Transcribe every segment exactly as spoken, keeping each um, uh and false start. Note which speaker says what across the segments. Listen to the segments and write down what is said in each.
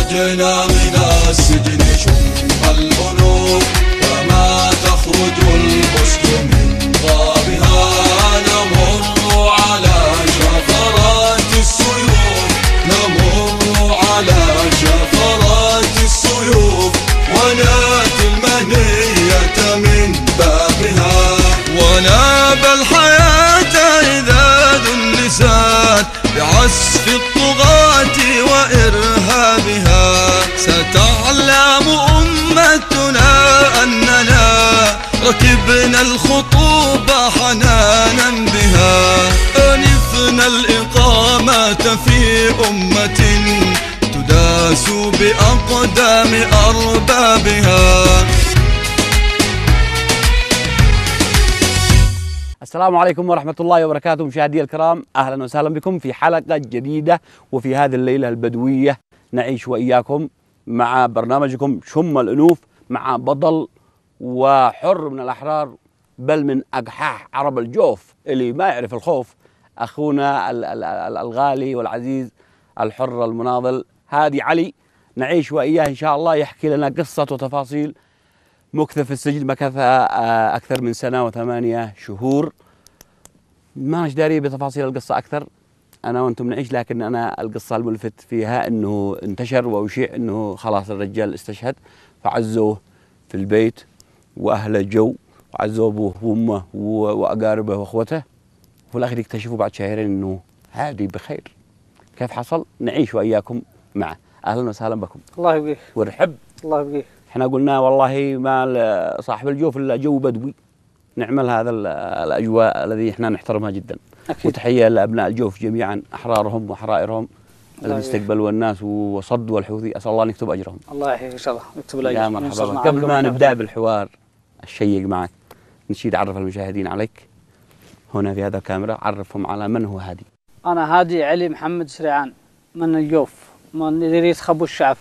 Speaker 1: خرجنا من السجن شم الأنوف وما تخرج الأسد من غابها، نمر على شفرات السيوف، نمر على شفرات السيوف، وناتي المنية من بابها، وناب الحياة إذا دنست بعسف الطغاة وإرهابها. ستعلم أمتنا أننا ركبنا الخطوب حنانا بها، أنفنا الإقامة في أمة تداس بأقدام أربابها.
Speaker 2: السلام عليكم ورحمة الله وبركاته مشاهدي الكرام، أهلا وسهلا بكم في حلقة جديدة وفي هذه الليلة البدوية نعيش وإياكم مع برنامجكم شم الأنوف مع بطل وحر من الأحرار بل من أقحاح عرب الجوف اللي ما يعرف الخوف، أخونا الغالي والعزيز الحر المناضل هادي علي. نعيش وإياه إن شاء الله يحكي لنا قصة وتفاصيل مكث في السجن، مكث أكثر من سنة وثمانية شهور. ما نش داري بتفاصيل القصة أكثر، أنا وأنتم نعيش، لكن أنا القصة الملفت فيها أنه انتشر وأشيع أنه خلاص الرجال استشهد، فعزوه في البيت وأهله جو وعزوه أبوه وأمه وأقاربه وأخوته، وفي الآخر يكتشفوا بعد شهرين أنه هادي بخير. كيف حصل؟ نعيش وإياكم معه. أهلا وسهلا بكم.
Speaker 3: الله يبقيك.
Speaker 2: ورحب.
Speaker 3: الله يبقيك.
Speaker 2: احنا قلنا والله ما صاحب الجوف الا جو بدوي، نعمل هذا الاجواء الذي احنا نحترمها جدا. أكيد. وتحيه لابناء الجوف جميعا، احرارهم وحرائرهم الذين استقبلوا الناس وصدوا الحوثي، اسال الله ان يكتب اجرهم. الله
Speaker 3: يحييك ان شاء الله، يكتب الاجر.
Speaker 2: يا مرحبا. قبل ما نبدا بالحوار الشيق معك، نشيد عرف المشاهدين عليك هنا في هذا الكاميرا، عرفهم على من هو هادي.
Speaker 3: انا هادي علي محمد سريعان من الجوف، من مديريه خبو الشعف،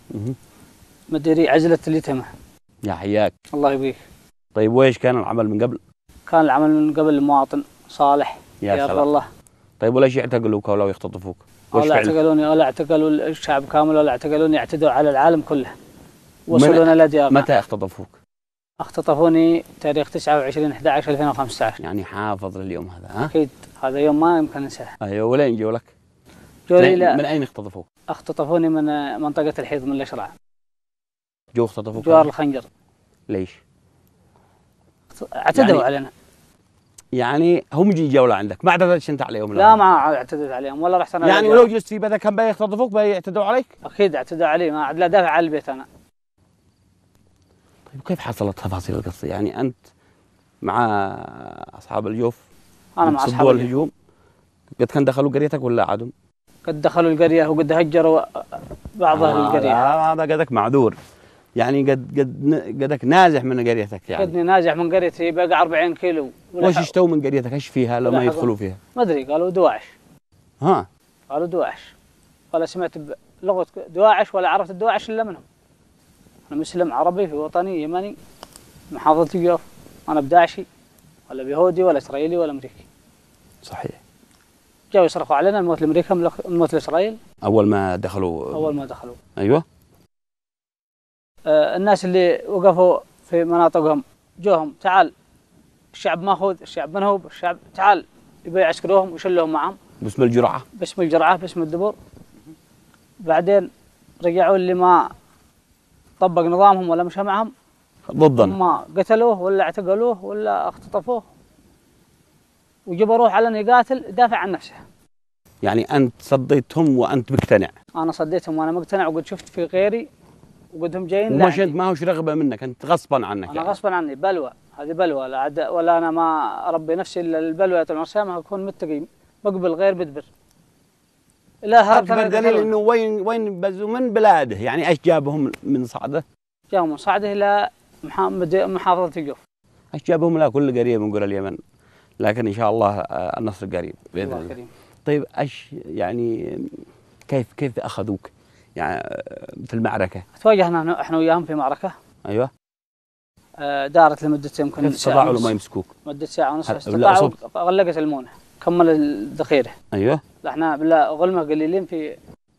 Speaker 3: مديري عزلة اليتامى.
Speaker 2: يا حياك.
Speaker 3: الله يبقيك.
Speaker 2: طيب وإيش كان العمل من قبل؟
Speaker 3: كان العمل من قبل المواطن صالح.
Speaker 2: يا سلام. الله. طيب وليش يعتقلوك ولا يختطفوك؟
Speaker 3: ولا اعتقلوني ولا اعتقلوا الشعب كامل ولا اعتقلوني، اعتدوا على العالم كله. وصلونا لديار.
Speaker 2: متى اختطفوك؟
Speaker 3: اختطفوني تاريخ تسعة وعشرين أحد عشر ألفين وخمسة عشر.
Speaker 2: يعني حافظ لليوم هذا ها؟
Speaker 3: أكيد، هذا يوم ما يمكن أنساه.
Speaker 2: أيوه. ولين جو لك؟
Speaker 3: جولي لا.
Speaker 2: من أين اختطفوك؟
Speaker 3: اختطفوني من منطقة الحيض من الأشراع.
Speaker 2: جو اختطفوك؟
Speaker 3: جوار الخنجر.
Speaker 2: ليش؟
Speaker 3: اعتدوا يعني علينا.
Speaker 2: يعني هم جي جولة عندك، ما اعتدتش انت عليهم؟
Speaker 3: لا, لا ما اعتدت عليهم ولا رحت انا.
Speaker 2: يعني ولو جلست في بيتك كان بيختطفوك بيعتدوا عليك؟
Speaker 3: اكيد اعتدوا علي، ما عاد لا دافع على البيت انا.
Speaker 2: طيب كيف حصلت تفاصيل القصة؟ يعني انت مع اصحاب الجوف؟
Speaker 3: انا مع اصحاب
Speaker 2: الهجوم. قد كان دخلوا قريتك ولا عادوا؟
Speaker 3: قد دخلوا القرية وقد هجروا بعض اهل
Speaker 2: آه
Speaker 3: القرية.
Speaker 2: هذا قدك معذور، يعني قد قد قدك نازح من قريتك يعني.
Speaker 3: قدني نازح من قريتي بقى أربعين كيلو.
Speaker 2: وش اشتوا من قريتك؟ ايش فيها لما يدخلوا فيها؟
Speaker 3: ما ادري، قالوا دواعش.
Speaker 2: ها؟
Speaker 3: قالوا دواعش، ولا سمعت بلغة دواعش ولا عرفت الدواعش الا منهم. انا مسلم عربي في وطني يمني محافظة الجوف، انا بداعشي ولا بيهودي ولا اسرائيلي ولا امريكي.
Speaker 2: صحيح.
Speaker 3: جاوا يصرخوا علينا الموت لامريكا الموت لاسرائيل
Speaker 2: اول ما دخلوا.
Speaker 3: اول ما دخلوا.
Speaker 2: ايوه.
Speaker 3: آه الناس اللي وقفوا في مناطقهم جوهم، تعال الشعب ماخوذ، الشعب منهوب، الشعب تعال، يبي يعسكروهم ويشلوهم معهم
Speaker 2: باسم الجرعه.
Speaker 3: باسم الجرعه باسم الدبور. بعدين رجعوا اللي ما طبق نظامهم ولا مشى معهم
Speaker 2: ضدنا،
Speaker 3: هم قتلوه ولا اعتقلوه ولا اختطفوه وجبروه على انه يقاتل يدافع عن نفسه.
Speaker 2: يعني انت صديتهم وانت مقتنع؟
Speaker 3: انا صديتهم وانا مقتنع، وقد شفت في غيري وقدهم جايين.
Speaker 2: ومش انت ما هوش رغبه منك، انت غصبا عنك.
Speaker 3: انا
Speaker 2: يعني.
Speaker 3: غصبا عني، بلوى، هذه بلوى. لا عد... ولا انا ما اربي نفسي الا البلوى يا العصامه، اكون متقي بقبل غير بدبر. لا هربت.
Speaker 2: اكبر دليل انه وين وين بزوا من بلاده، يعني ايش جابهم من صعده؟
Speaker 3: جابوا من صعده الى محافظه الجوف.
Speaker 2: ايش جابهم الى كل قريه من قرى اليمن، لكن ان شاء الله النصر قريب باذن الله. الله. طيب ايش يعني كيف كيف اخذوك يعني في المعركه؟
Speaker 3: تواجهنا احنا وياهم في معركه.
Speaker 2: ايوه.
Speaker 3: دارت لمده يمكن
Speaker 2: كيف استطاعوا ما يمسكوك؟
Speaker 3: مده ساعه ونص. استطاعوا، غلقت المونه، كمل الذخيره.
Speaker 2: ايوه.
Speaker 3: احنا بالله غلمه قليلين في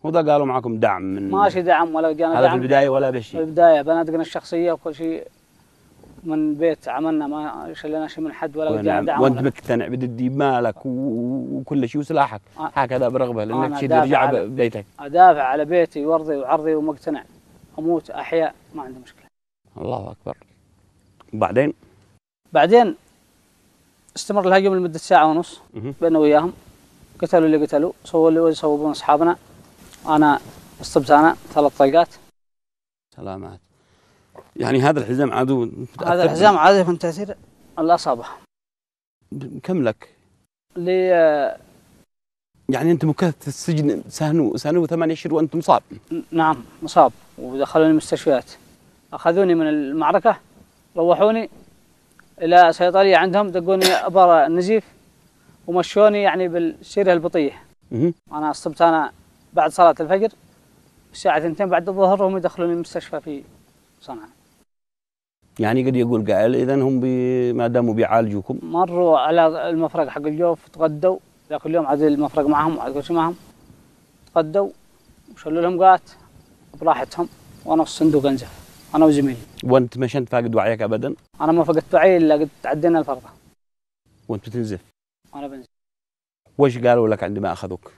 Speaker 2: وذا قالوا معكم دعم من
Speaker 3: ماشي دعم ولا جانا دعم.
Speaker 2: هذا في البدايه ولا بشيء؟
Speaker 3: في البدايه بنادقنا الشخصيه وكل شيء من بيت عملنا، ما شلنا شيء من حد ولا جانا دعم.
Speaker 2: وانت مقتنع بدي مالك وكل شيء وسلاحك آه. هكذا برغبه لانك ترجع ببيتك.
Speaker 3: ادافع على بيتي وارضي وعرضي ومقتنع، اموت احيا ما عندي مشكله.
Speaker 2: الله اكبر. وبعدين؟
Speaker 3: بعدين استمر الهجوم لمده ساعه ونص بيننا وياهم، قتلوا اللي قتلوا، سووا اللي يسوون اصحابنا. انا اصبت انا ثلاث طلقات.
Speaker 2: سلامات. يعني هذا الحزام عدو؟
Speaker 3: هذا الحزام عدو من تاثير الاصابه.
Speaker 2: كم لك؟
Speaker 3: لي
Speaker 2: يعني انت مكث في السجن سنه سنه وثمان اشهر وانت مصاب؟
Speaker 3: نعم مصاب، ودخلوني المستشفيات، اخذوني من المعركه، روحوني الى صيدليه عندهم، دقوني ابر النزيف ومشوني يعني بالسيره البطيه. انا اصبت انا بعد صلاه الفجر الساعه اثنتين بعد الظهر، وهم يدخلوني المستشفى في صنعاء.
Speaker 2: يعني قد يقول قائل اذا هم بي ما داموا بيعالجوكم
Speaker 3: مروا على المفرق حق الجوف، تغدوا ذاك اليوم عاد المفرق معهم وعاد كل شيء معهم، تغدوا وشلوا لهم قات براحتهم، وانا في الصندوق انزف انا وزميلي.
Speaker 2: وانت مش انت فاقد وعيك ابدا؟
Speaker 3: انا ما فقدت وعي الا قد تعدينا الفرقه.
Speaker 2: وانت بتنزف؟
Speaker 3: انا بنزف.
Speaker 2: وش قالوا لك عندما اخذوك؟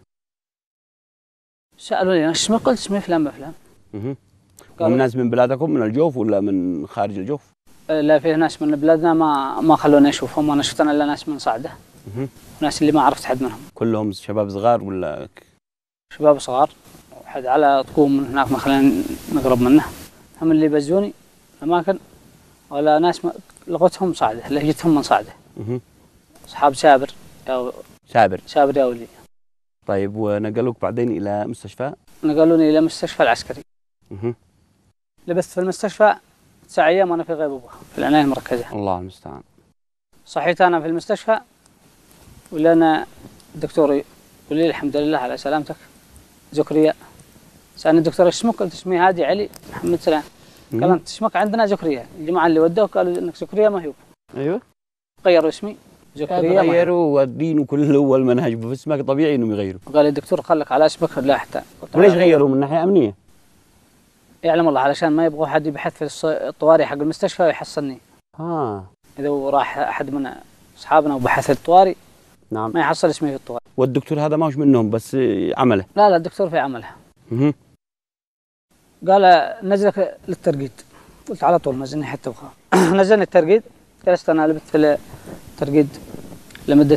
Speaker 3: سالوني اسمي، قلت اسمي فلان بفلان.
Speaker 2: اها. هم ناس من بلادكم من الجوف ولا من خارج الجوف؟
Speaker 3: لا فيه ناس من بلادنا ما ما خلوني اشوفهم، انا شفت انا الا ناس من صعده. اها. ناس اللي ما عرفت حد منهم.
Speaker 2: كلهم شباب صغار ولا؟
Speaker 3: شباب صغار، وحد على طقوم من هناك ما خلينا نقرب منه. هم اللي بزوني اماكن ولا ناس لغتهم صعده، لهجتهم من صعده. اها. اصحاب سابر يا
Speaker 2: سابر
Speaker 3: سابر يا ولي.
Speaker 2: طيب ونقلوك بعدين الى مستشفى؟
Speaker 3: نقلوني الى مستشفى العسكري.
Speaker 2: اها.
Speaker 3: لبثت في المستشفى تسع ايام وانا في غيبوبه في العنايه المركزه.
Speaker 2: الله المستعان.
Speaker 3: صحيت انا في المستشفى ولنا الدكتور يقول لي الحمد لله على سلامتك زكريا. سالني الدكتور ايش اسمك؟ قلت اسمي هادي علي محمد سلام. قال انت اسمك عندنا زكريا، الجماعه اللي ودوك قالوا انك زكريا ما هو.
Speaker 2: ايوه.
Speaker 3: غيروا اسمي زكريا.
Speaker 2: غيروا والدين كله والمنهج باسمك طبيعي انهم يغيروا.
Speaker 3: قال الدكتور خلك على اسمك لا حتى.
Speaker 2: وليش غيروا؟ من ناحيه امنيه؟
Speaker 3: يعلم الله، علشان ما يبغوا حد يبحث في الطوارئ حق المستشفى ويحصلني.
Speaker 2: اه.
Speaker 3: اذا راح احد من اصحابنا وبحث الطوارئ
Speaker 2: نعم
Speaker 3: ما يحصل اسمي في الطوارئ.
Speaker 2: والدكتور هذا ما هوش منهم بس عمله؟
Speaker 3: لا لا الدكتور في عمله.
Speaker 2: اها.
Speaker 3: قال نزلك للترقيد. قلت على طول نزلني حتى ابغى. نزلني الترقيد، جلست انا لبثت في الترقيد لمده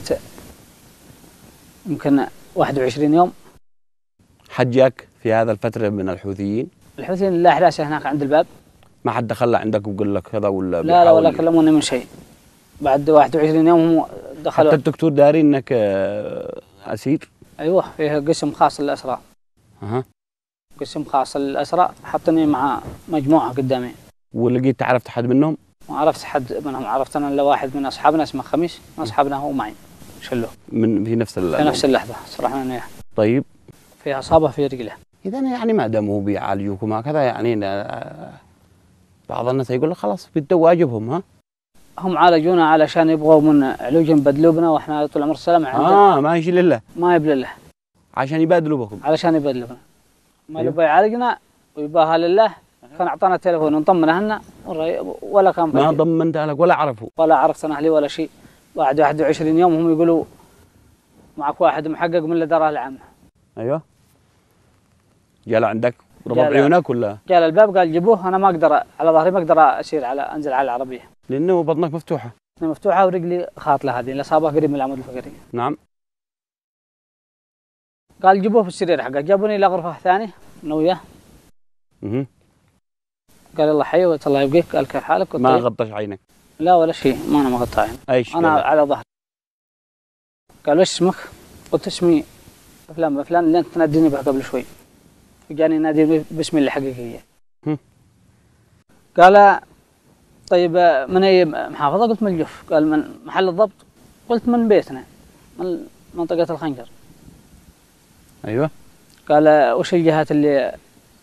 Speaker 3: يمكن واحد وعشرين يوم.
Speaker 2: حجاك في هذا الفتره من الحوثيين؟
Speaker 3: الحوثيين لا احداثه هناك عند الباب.
Speaker 2: ما حد دخل عندك وقال لك كذا ولا؟
Speaker 3: لا لا ولا كلموني من شيء. بعد واحد وعشرين يوم هم دخلوا.
Speaker 2: حتى الدكتور داري انك اسير؟
Speaker 3: ايوه فيه قسم خاص للاسرى.
Speaker 2: اها.
Speaker 3: قسم خاص للاسرى، حطني مع مجموعه قدامي.
Speaker 2: ولقيت عرفت حد منهم؟
Speaker 3: ما عرفت حد منهم، عرفت انا الا واحد من اصحابنا اسمه خميس، من اصحابنا هو معي شلوه
Speaker 2: من في نفس
Speaker 3: في نفس اللحظه صرحنا اياه.
Speaker 2: طيب.
Speaker 3: فيها اصابه في رجله.
Speaker 2: اذا يعني ما دام هو بيعالجوكم هكذا يعني بعض الناس يقول لك خلاص بدوا واجبهم. ها
Speaker 3: هم عالجونا علشان يبغوا من علوج يبدلوا بنا، واحنا طول عمر السلام عندنا.
Speaker 2: اه ما يجي لله،
Speaker 3: ما يبلى لله،
Speaker 2: عشان يبادلوا بكم.
Speaker 3: علشان يبادلوا بنا، ما يبغى يعالجنا ويباها لله. كان اعطانا التليفون ونطمن اهلنا ولا كان
Speaker 2: ما ضمنت اهلك ولا عرفوا
Speaker 3: ولا عرفت انا اهلي ولا شيء. بعد واحد وعشرين يوم هم يقولوا معك واحد محقق من الاداره العامه.
Speaker 2: ايوه. جاء عندك ربط عيونك ولا؟
Speaker 3: جاء الباب قال جيبوه. انا ما اقدر على ظهري ما اقدر اسير على انزل على العربيه
Speaker 2: لانه بطنك مفتوحه.
Speaker 3: مفتوحه ورجلي خاطله، هذه الاصابه قريب من العمود الفقري.
Speaker 2: نعم.
Speaker 3: قال جيبوه في السرير حقه. جابوني الى غرفه ثانيه انا وياه.
Speaker 2: اها.
Speaker 3: قال الله حي قلت الله يبقيك. قال كيف حالك؟
Speaker 2: ما غطش عينك؟
Speaker 3: لا ولا شيء، ما انا ما غطى عيني.
Speaker 2: ايش
Speaker 3: انا
Speaker 2: قال؟
Speaker 3: على ظهري. قال وش اسمك؟ قلت اسمي فلان فلان اللي انت تناديني به قبل شوي. جاني ينادي باسمي الحقيقيه. قال طيب من اي محافظه؟ قلت من الجوف. قال من محل الضبط؟ قلت من بيتنا من منطقه الخنجر.
Speaker 2: ايوه.
Speaker 3: قال وش الجهات اللي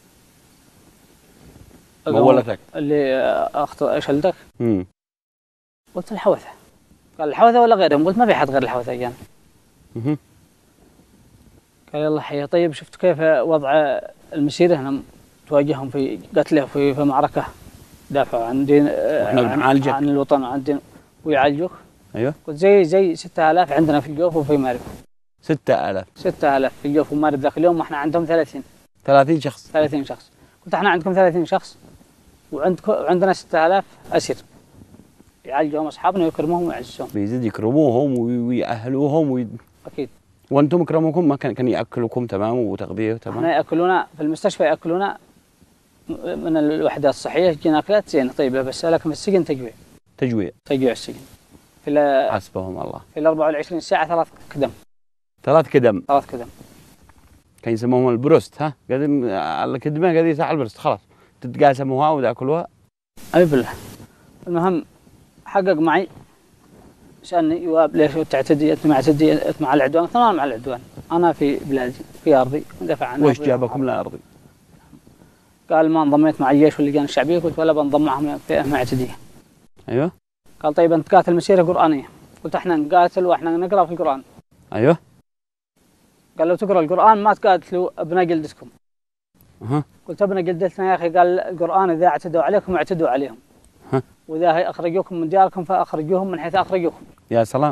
Speaker 2: مولتك
Speaker 3: اللي اخت شلتك؟
Speaker 2: امم
Speaker 3: قلت الحوثه. قال الحوثه ولا غيرهم؟ قلت ما في حد غير الحوثه جانا.
Speaker 2: اها.
Speaker 3: قال يلا حيا. طيب شفت كيف وضع المسيرة هنا تواجههم في قتله في في معركة دافعوا عن دين
Speaker 2: واحنا
Speaker 3: عن,
Speaker 2: بنعالجك.
Speaker 3: عن الوطن وعن دين ويعالجوك.
Speaker 2: ايوه.
Speaker 3: قلت زي زي ستة آلاف عندنا في الجوف وفي مارب.
Speaker 2: ستة آلاف.
Speaker 3: ستة آلاف في الجوف ومارب ذاك اليوم واحنا عندهم ثلاثين.
Speaker 2: ثلاثين شخص.
Speaker 3: ثلاثين شخص. قلت احنا عندكم ثلاثين شخص وعندكم وعندنا ستة آلاف أسير يعالجوهم أصحابنا ويكرموهم ويعزوهم.
Speaker 2: بيزيد يكرموهم وي- ويأهلوهم وي...
Speaker 3: أكيد.
Speaker 2: وانتم كرموكم ما كان كان ياكلوكم تمام وتغذيه تمام؟
Speaker 3: احنا ياكلونا في المستشفى ياكلونا من الوحدات الصحيه تجينا اكلات زينه طيبه بس لكن في السجن تجويع.
Speaker 2: تجويع.
Speaker 3: تجويع السجن. في ال
Speaker 2: حسبهم الله.
Speaker 3: في ال أربعة والعشرين ساعه ثلاث كدم.
Speaker 2: ثلاث كدم.
Speaker 3: ثلاث كدم.
Speaker 2: كان يسموهم البروست ها؟ قدم الكدمه قد ساعه البروست خلاص تتقاسموها وتاكلوها.
Speaker 3: اي بالله. المهم حقق معي سألني يواب ليش تعتدي انت مع تعتدي انت مع العدوان؟ تمام مع العدوان. انا في بلادي في ارضي ندافع عنها.
Speaker 2: وش جابكم لارضي؟
Speaker 3: قال ما انضميت مع الجيش واللجان الشعبيه. قلت ولا بنضم معهم فئه معتديه.
Speaker 2: ايوه.
Speaker 3: قال طيب انت تقاتل مسيره قرانيه. قلت احنا نقاتل واحنا نقرا في القران.
Speaker 2: ايوه.
Speaker 3: قال لو تقرا القران ما تقاتلوا ابناء جلدتكم.
Speaker 2: اها.
Speaker 3: قلت ابناء جلدتنا يا اخي. قال القران اذا اعتدوا عليكم اعتدوا عليهم.
Speaker 2: ها.
Speaker 3: واذا اخرجوكم من دياركم فاخرجوهم من حيث اخرجوكم.
Speaker 2: يا سلام.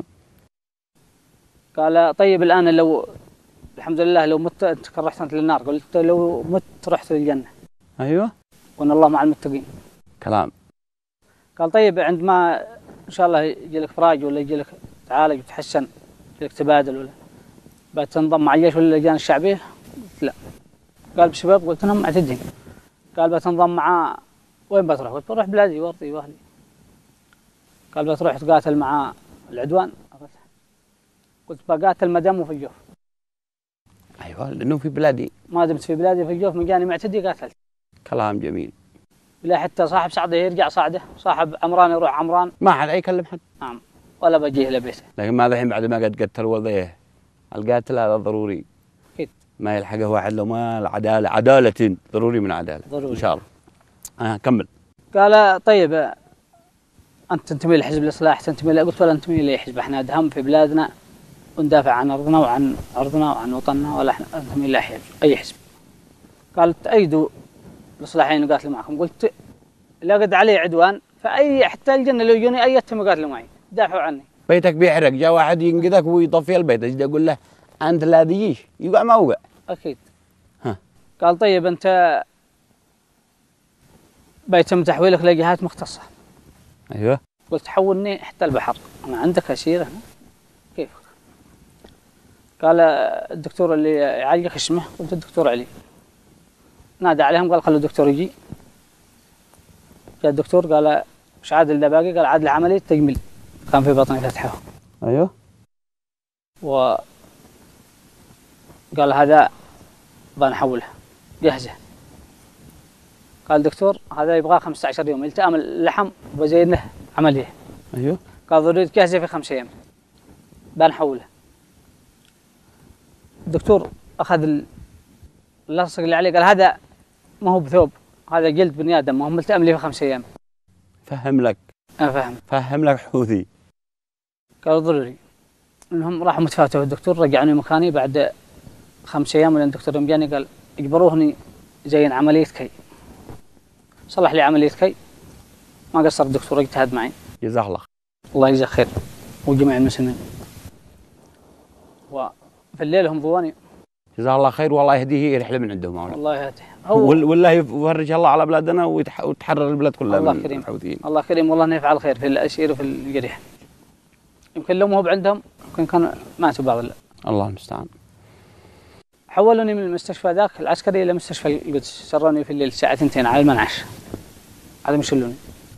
Speaker 3: قال طيب الان لو الحمد لله لو مت انت رحت انت للنار. قلت لو مت رحت للجنه.
Speaker 2: ايوه.
Speaker 3: وان الله مع المتقين.
Speaker 2: كلام.
Speaker 3: قال طيب عندما ان شاء الله يجي لك فراج ولا يجي لك تعالج وتحسن يجي لك تبادل ولا بتنضم مع الجيش ولا اللجان الشعبيه؟ قلت لا. قال بشباب؟ قلت لهم معتدين. قال بتنضم مع وين بتروح؟ قلت بروح بلادي وارضي واهلي. قال بتروح تقاتل مع العدوان؟ قلت بقاتل ما داموا في الجوف.
Speaker 2: ايوه لانه في بلادي.
Speaker 3: ما دمت في بلادي في الجوف مجاني معتدي قاتلت.
Speaker 2: كلام جميل.
Speaker 3: لا حتى صاحب صعده يرجع صعده، صاحب عمران يروح عمران.
Speaker 2: ما حد يكلم حد.
Speaker 3: نعم. ولا بجيه لبيته.
Speaker 2: لكن ما الحين بعد ما قد قتل والديه القاتل هذا ضروري.
Speaker 3: اكيد.
Speaker 2: ما يلحقه واحد لو ما العداله عداله ضروري من عداله.
Speaker 3: ضروري.
Speaker 2: ان شاء الله. آه كمل.
Speaker 3: قال طيب انت تنتمي لحزب الاصلاح تنتمي ل... قلت ولا انتمي لاي حزب. احنا ادهم في بلادنا وندافع عن ارضنا وعن ارضنا وعن وطننا ولا احنا ننتمي لاي حزب اي حزب. قال تأيدوا الاصلاحيين يقاتلوا معكم. قلت لا قد علي عدوان فاي حتى الجنه لو يجوني ايتهم يقاتلوا معي دافعوا عني.
Speaker 2: بيتك بيحرق جاء واحد ينقذك ويطفي البيت اجي اقول له انت لا تجيش يوقع ما وقع.
Speaker 3: اكيد.
Speaker 2: ها.
Speaker 3: قال طيب انت بيتم تحويلك لجهات مختصه.
Speaker 2: ايوه.
Speaker 3: قلت حولني حتى البحر انا عندك اسير هنا كيف؟ قال الدكتور اللي يعالجك اسمه؟ قلت الدكتور علي. نادى عليهم قال خلوا الدكتور يجي. جاء الدكتور قال مش عادل ده باقي؟ قال عادل عمليه تجميل كان في بطني فتحه.
Speaker 2: ايوه.
Speaker 3: و قال هذا بنحوله جهزه. قال الدكتور هذا يبغى خمسة عشر يوم التئام اللحم وبزين له عمليه.
Speaker 2: ايوه.
Speaker 3: قال ضروري تجهزه في خمسة ايام بنحوله. الدكتور اخذ اللصق اللي عليه قال هذا ما هو بثوب هذا جلد بني ادم ما هو ملتئم لي في خمسة ايام.
Speaker 2: فهم لك.
Speaker 3: انا فاهم.
Speaker 2: فهم لك حوثي.
Speaker 3: قال ضروري. انهم راحوا متفاتوا الدكتور رجعني مكاني بعد خمسة ايام. لان الدكتور يوم جاني قال اجبروهني زين عمليه كي. صلح لي عمليه كي ما قصر الدكتور اجتهد معي.
Speaker 2: جزاه الله.
Speaker 3: الله يجزاه خير وجميع المسلمين. وفي الليل هم ضواني.
Speaker 2: جزاه الله خير والله يهديه يرحله من عندهم.
Speaker 3: الله يهديه.
Speaker 2: وال- والله يفرج الله على بلادنا ويتح- وتحرر البلاد كلها.
Speaker 3: الله
Speaker 2: من
Speaker 3: كريم.
Speaker 2: الحوثيين.
Speaker 3: الله كريم والله انه يفعل خير في الاسير وفي الجريح. يمكن لو ما هو عندهم يمكن كانوا ماتوا بعض.
Speaker 2: الله المستعان.
Speaker 3: حولوني من المستشفى ذاك العسكري الى مستشفى القدس. سروني في الليل الساعه اثنتين على المنعش. على مشلوني.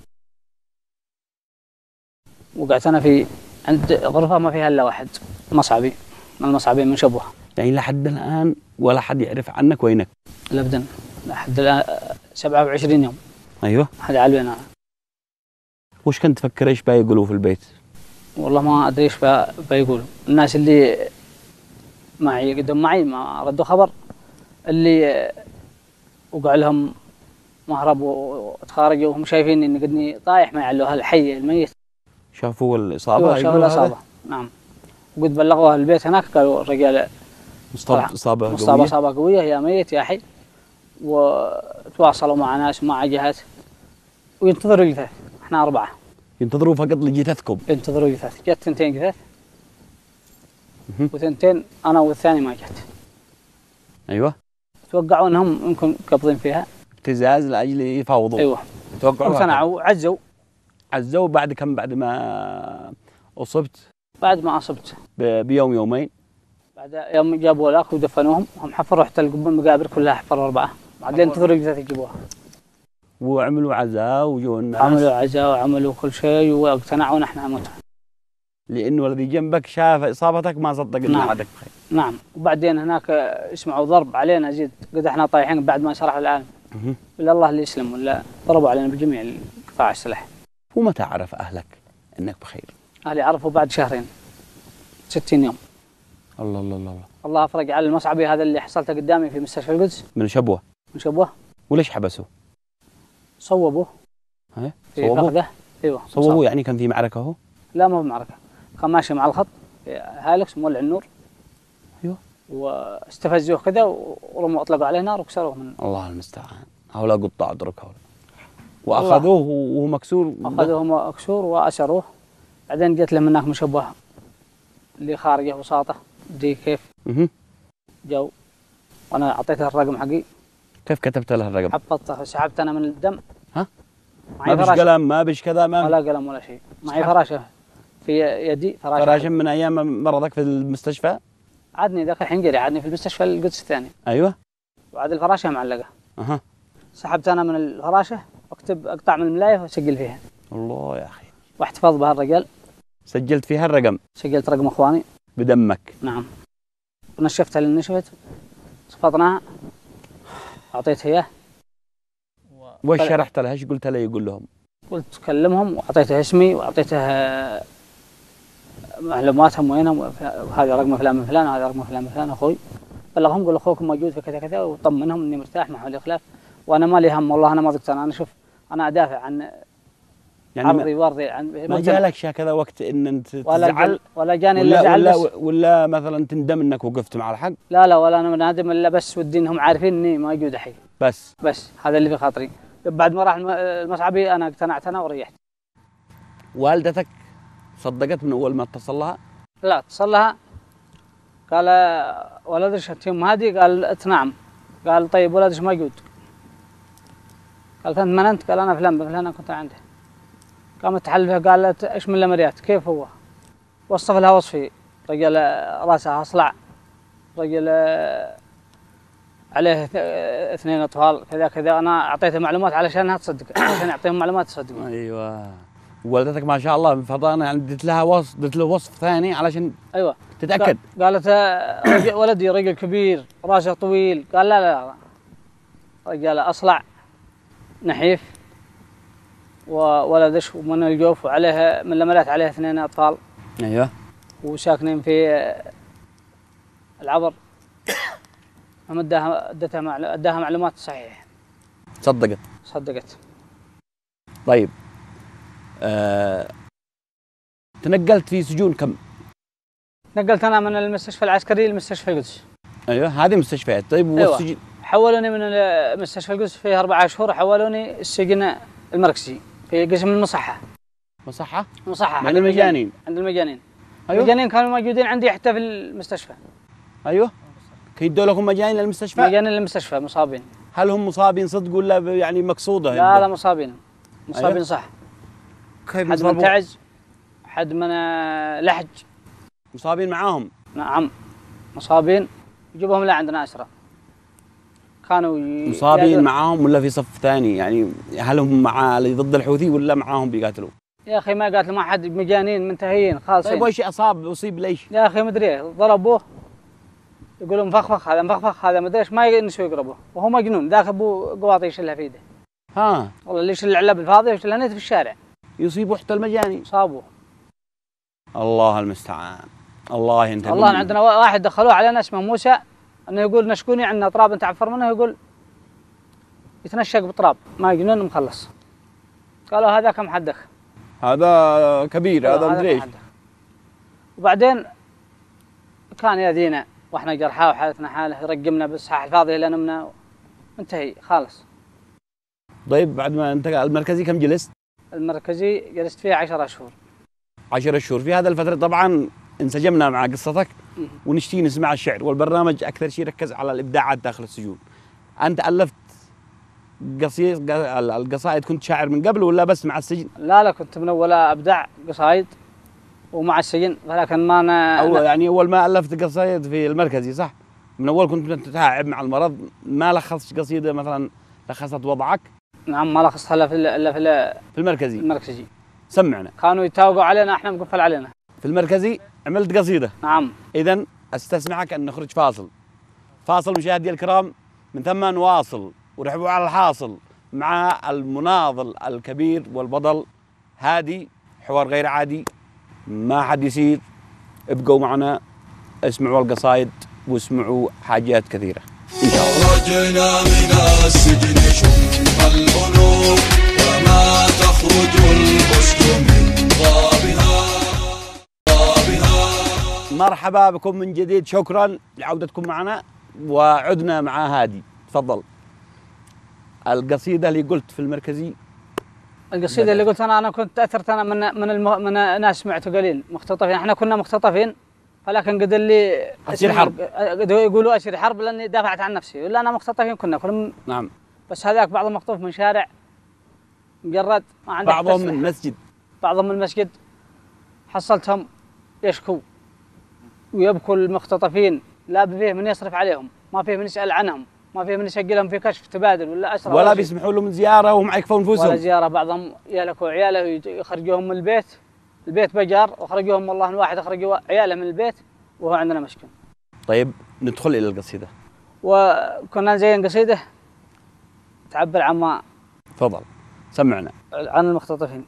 Speaker 3: وقعت انا في عند غرفه ما فيها الا واحد مصعبي من المصعبين من شبوه.
Speaker 2: يعني لحد الان ولا حد يعرف عنك وينك؟
Speaker 3: ابدا لحد الان سبعة وعشرين يوم.
Speaker 2: ايوه.
Speaker 3: هذا على انا.
Speaker 2: وش كنت تفكر ايش بيقولوا في البيت؟
Speaker 3: والله ما ادري ايش بيقولوا الناس اللي معي قدم معي ما ردوا خبر. اللي وقع لهم مهرب وتخارجوا وهم شايفين اني قدني طايح ما يعلوها الحي الميت.
Speaker 2: شافوا الاصابه؟
Speaker 3: شافوا الاصابه. نعم. وقد بلغوها البيت هناك قالوا الرجال
Speaker 2: مصاب اصابه
Speaker 3: مصابه
Speaker 2: قويه.
Speaker 3: اصابه قويه، يا ميت يا حي. وتواصلوا مع ناس ومع جهات وينتظروا الجثث. احنا اربعه
Speaker 2: ينتظروا فقط لجثثكم.
Speaker 3: ينتظروا الجثث. جت ثنتين جثث
Speaker 2: مه.
Speaker 3: وثنتين انا والثاني ما جت.
Speaker 2: ايوه.
Speaker 3: توقعوا انهم يمكن قابضين فيها
Speaker 2: ابتزاز لاجل يفاوضوا.
Speaker 3: ايوه.
Speaker 2: توقعوا
Speaker 3: امتنعوا عزوا.
Speaker 2: عزوا بعد كم؟ بعد ما اصبت
Speaker 3: بعد ما اصبت
Speaker 2: ب- بيوم يومين.
Speaker 3: بعد يوم جابوا الاخ ودفنوهم، هم حفروا حتى المقابر كلها، حفروا اربعه، بعدين انتظروا الجثث يجيبوها.
Speaker 2: وعملوا عزاء وجوا الناس.
Speaker 3: عملوا عزاء وعملوا كل شيء واقتنعوا نحن نموت.
Speaker 2: لانه الذي جنبك شاف اصابتك ما صدق انه
Speaker 3: نعم.
Speaker 2: عادك بخير.
Speaker 3: نعم. وبعدين هناك يسمعوا ضرب علينا زيد، قد احنا طايحين بعد ما شرح العالم.
Speaker 2: مه.
Speaker 3: ولا الله اللي يسلم، ولا ضربوا علينا بجميع قطاع السلاح.
Speaker 2: ومتى عرف اهلك انك بخير؟
Speaker 3: اهلي عرفوا بعد شهرين، ستين يوم.
Speaker 2: الله الله الله الله.
Speaker 3: الله افرج على المصعبي هذا اللي حصلته قدامي في مستشفى القدس
Speaker 2: من شبوه.
Speaker 3: من شبوه.
Speaker 2: وليش حبسوه؟
Speaker 3: صوبوه
Speaker 2: ها؟
Speaker 3: في
Speaker 2: صوبوه؟
Speaker 3: فخذه. ايوه
Speaker 2: صوبوه يعني كان في معركه هو؟
Speaker 3: لا ما بمعركه، كان ماشي مع الخط هالكس مولع النور.
Speaker 2: ايوه.
Speaker 3: واستفزوه كذا ورموا اطلقوا عليه نار وكسروه من.
Speaker 2: الله المستعان. هؤلاء قطاع درك هؤلاء. واخذوه وهو مكسور.
Speaker 3: اخذوه مكسور واسروه. بعدين جت لهم هناك مشبه اللي خارجه وساطه دي كيف.
Speaker 2: اها.
Speaker 3: جو وانا اعطيته الرقم حقي.
Speaker 2: كيف كتبت له الرقم؟
Speaker 3: حفظته سحبت انا من الدم.
Speaker 2: ها؟
Speaker 3: معي
Speaker 2: ما بش
Speaker 3: فراشه
Speaker 2: قلم ما بش كذا ما
Speaker 3: ولا قلم ولا شيء. معي فراشه في يدي فراشه.
Speaker 2: فراشه من ايام مرضك في المستشفى؟
Speaker 3: عادني ذاك الحين جري عادني في المستشفى القدس الثاني.
Speaker 2: ايوه.
Speaker 3: وعاد الفراشه معلقه.
Speaker 2: اها.
Speaker 3: سحبت انا من الفراشه واكتب اقطع من الملايه واسجل فيها.
Speaker 2: الله يا اخي.
Speaker 3: واحتفظ بها الرجال.
Speaker 2: سجلت فيها الرقم
Speaker 3: سجلت رقم اخواني
Speaker 2: بدمك.
Speaker 3: نعم. ونشفتها للنشفت، صفطناها، اعطيته اياه.
Speaker 2: وش شرحت له؟ ايش قلت له يقول لهم؟
Speaker 3: قلت كلمهم واعطيته اسمي واعطيته معلوماتهم وينهم، وهذا رقم فلان من فلان وهذا رقم فلان من فلان اخوي. بلغهم قول اخوكم موجود في كذا كذا وطمنهم اني مرتاح ما حولي خلاف وانا ما لي هم. والله انا ما ضقت. انا شوف انا ادافع عن
Speaker 2: يعني
Speaker 3: عرضي وارضي عن
Speaker 2: ما جالك كذا وقت ان انت
Speaker 3: ولا
Speaker 2: تزعل؟
Speaker 3: ولا جاني
Speaker 2: ولا
Speaker 3: الا
Speaker 2: ولا,
Speaker 3: زعل بس.
Speaker 2: ولا مثلا تندم انك وقفت مع الحق؟
Speaker 3: لا لا ولا انا نادم الا بس ودي انهم عارفين اني موجود الحين.
Speaker 2: بس
Speaker 3: بس هذا اللي في خاطري. بعد ما راح المصعبي انا اقتنعت انا وريحت.
Speaker 2: والدتك صدقت من اول ما اتصل لها؟
Speaker 3: لا اتصل لها قال ولدش التيم هادي، قالت نعم. قال طيب ولدش موجود. قالت انت من انت؟ قال انا فلان فلان انا كنت عنده. قامت تحلفه قالت ايش من الامريات كيف هو؟ وصف لها وصفي. رجل راسه اصلع، رجل عليه اثنين اطفال كذا كذا. انا اعطيته معلومات علشانها تصدق، عشان اعطيهم معلومات تصدق.
Speaker 2: ايوه. والدتك ما شاء الله فضانه يعني اديت لها وصف اديت له وصف ثاني علشان
Speaker 3: ايوه
Speaker 2: تتاكد.
Speaker 3: قالت رجل ولدي رجل كبير راسه طويل. قال لا لا رجال اصلع نحيف وولدش ومن الجوف وعليه من الامريات عليه اثنين اطفال.
Speaker 2: ايوه.
Speaker 3: وساكنين في العبر. هم اداها ادتها اداها معلومات صحيحه.
Speaker 2: صدقت.
Speaker 3: صدقت.
Speaker 2: طيب آه... تنقلت في سجون كم؟
Speaker 3: نقلت انا من المستشفى العسكري لمستشفى القدس.
Speaker 2: ايوه هذه مستشفيات. طيب
Speaker 3: أيوة.
Speaker 2: والسجن؟
Speaker 3: حولوني من مستشفى القدس فيه اربع شهور، حولوني السجن المركزي في قسم المصحه.
Speaker 2: مصحه؟
Speaker 3: مصحه
Speaker 2: عند المجانين.
Speaker 3: عند المجانين.
Speaker 2: أيوة.
Speaker 3: المجانين كانوا موجودين عندي حتى في المستشفى.
Speaker 2: ايوه. كيدوا لكم مجانين للمستشفى؟
Speaker 3: مجانين للمستشفى مصابين.
Speaker 2: هل هم مصابين صدق ولا يعني مقصوده؟
Speaker 3: لا لا مصابين. مصابين
Speaker 2: أيوة.
Speaker 3: صح.
Speaker 2: كيف
Speaker 3: حد من تعز، حد من لحج.
Speaker 2: مصابين معاهم؟
Speaker 3: نعم مصابين يجيبهم لعندنا أسرى. كانوا ي...
Speaker 2: مصابين معاهم ولا في صف ثاني؟ يعني هل هم مع اللي ضد الحوثي ولا معاهم بيقاتلوا؟
Speaker 3: يا أخي ما قاتلوا مع حد، مجانين منتهيين خالصين.
Speaker 2: طيب وش أصاب أصيب ليش؟
Speaker 3: يا أخي مدري ضربوه يقولوا مفخفخ هذا مفخفخ هذا مدري ايش، ما ينسوا يقربوه وهو مجنون ذاك ابو قواطي يشيلها في يده.
Speaker 2: ها
Speaker 3: والله اللي يشيل العلب الفاضيه يشيلها نت في الشارع.
Speaker 2: يصيبوا حتى المجاني.
Speaker 3: صابوه.
Speaker 2: الله المستعان. الله ينتهي.
Speaker 3: والله عندنا واحد دخلوه علينا اسمه موسى، انه يقول نشكوني عندنا تراب انت عفر منه، يقول يتنشق بتراب ما يجنون مخلص. قالوا هذا كم حدك؟
Speaker 2: هذا كبير هذا مدري ايش.
Speaker 3: وبعدين كان يأذينا واحنا جرحى وحالتنا حاله، يرقمنا بالصحاح الفاضيه اللي نمنا انتهي خالص.
Speaker 2: طيب بعد ما انتقل المركزي كم جلست؟
Speaker 3: المركزي جلست فيه عشرة اشهر.
Speaker 2: عشرة شهور. في هذا الفترة طبعا انسجمنا مع قصتك ونشتي نسمع الشعر، والبرنامج اكثر شيء ركز على الابداعات داخل السجون. انت الفت قصيد القصائد، كنت شاعر من قبل ولا بس مع السجن؟
Speaker 3: لا لا كنت من اول ابدع قصايد ومع السجن، ولكن ما انا
Speaker 2: أو يعني اول ما الفت قصايد في المركزي صح؟ من اول كنت تتعب مع المرض، ما لخصت قصيده مثلا لخصت وضعك؟
Speaker 3: نعم ما لخصتها الا في الا في
Speaker 2: في المركزي.
Speaker 3: المركزي
Speaker 2: سمعنا.
Speaker 3: كانوا يتاوقوا علينا احنا مقفل علينا.
Speaker 2: في المركزي عملت قصيده.
Speaker 3: نعم.
Speaker 2: اذا استسمحك ان نخرج فاصل. فاصل مشاهدي الكرام، من ثم نواصل ورحبوا على الحاصل مع المناضل الكبير والبطل هادي. حوار غير عادي، ما حد يصير. ابقوا معنا، اسمعوا القصايد واسمعوا حاجات كثيرة إن شاء الله.
Speaker 1: خرجنا من السجن شم الأنوف، وما تخرج البشت من ضابها ضابها.
Speaker 2: مرحبا بكم من جديد، شكرا لعودتكم معنا وعدنا مع هادي. تفضل. القصيدة اللي قلت في المركزي،
Speaker 3: القصيدة اللي قلت أنا أنا كنت تأثرت أنا من من الم... من ناس سمعته قليل مختطفين، احنا كنا مختطفين، ولكن قد اللي
Speaker 2: أسير حرب،
Speaker 3: يقولوا أسير حرب لأني دافعت عن نفسي، ولا أنا مختطفين كنا كنا.
Speaker 2: نعم.
Speaker 3: بس هذاك بعضهم مخطوف من شارع مجرد ما عندك،
Speaker 2: بعضهم من مسجد،
Speaker 3: بعضهم من المسجد. حصلتهم يشكوا ويبكوا المختطفين، لا فيه من يصرف عليهم، ما فيه من يسأل عنهم، ما فيه من يسجلهم في كشف تبادل ولا أسرة
Speaker 2: ولا بيسمحوا لهم زيارة وهم يكفون نفوسهم
Speaker 3: ولا زيارة. بعضهم يهلكوا عياله يخرجوهم من البيت، البيت بجار وخرجوهم، والله واحد أخرجوا عياله من البيت وهو عندنا مسكن.
Speaker 2: طيب ندخل إلى القصيدة.
Speaker 3: وكنا نزين قصيدة تعبر عما.
Speaker 2: تفضل سمعنا.
Speaker 3: عن المختطفين.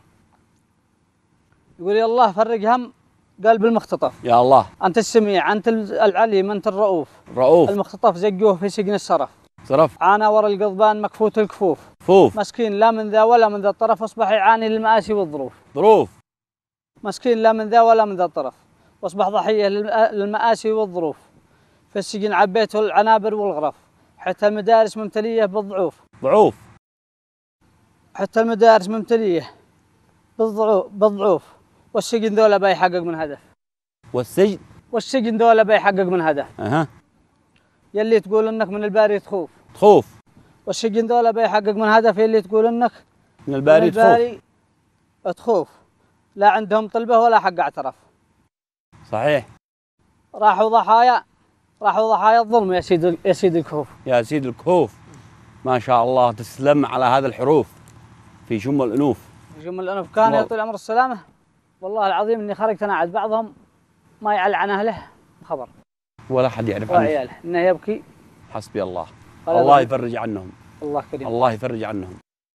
Speaker 3: يقول يا الله فرج هم قلب المختطف،
Speaker 2: يا الله
Speaker 3: أنت السميع، أنت العليم، أنت الرؤوف.
Speaker 2: رؤوف.
Speaker 3: المختطف زجوه في سجن السرف،
Speaker 2: صرف
Speaker 3: عانى ورا القضبان مكفوت الكفوف،
Speaker 2: فوف.
Speaker 3: مسكين لا من ذا ولا من ذا الطرف، أصبح يعاني للمآسي والظروف.
Speaker 2: ظروف.
Speaker 3: مسكين لا من ذا ولا من ذا الطرف، واصبح ضحية للمآسي والظروف. في السجن عبيته العنابر والغرف، حتى المدارس ممتلية بالضعوف.
Speaker 2: ضعوف.
Speaker 3: حتى المدارس ممتلية بالضعوف بالضعوف. والسجن ذولا بيحقق من هدف.
Speaker 2: والسجن
Speaker 3: والسجن ذولا بيحقق من هدف.
Speaker 2: اها.
Speaker 3: يلي تقول انك من الباري تخوف.
Speaker 2: تخوف.
Speaker 3: والسجن ذولا بيحقق من هدف، يلي تقول انك
Speaker 2: من الباري,
Speaker 3: من الباري تخوف. تخوف. لا عندهم طلبه ولا حق اعترف.
Speaker 2: صحيح.
Speaker 3: راحوا ضحايا راحوا ضحايا الظلم يا سيد يا سيد الكهوف.
Speaker 2: يا سيد الكهوف. ما شاء الله، تسلم على هذا الحروف في شم الأنوف.
Speaker 3: في شم الأنوف كان يا طويل العمر السلامة، والله العظيم اني خرجت انا عاد بعضهم ما يعل عن اهله خبر
Speaker 2: ولا حد يعرف عنه
Speaker 3: وعياله انه يبكي.
Speaker 2: حسبي الله. الله يفرج عنهم.
Speaker 3: الله كريم.
Speaker 2: الله يفرج عنهم.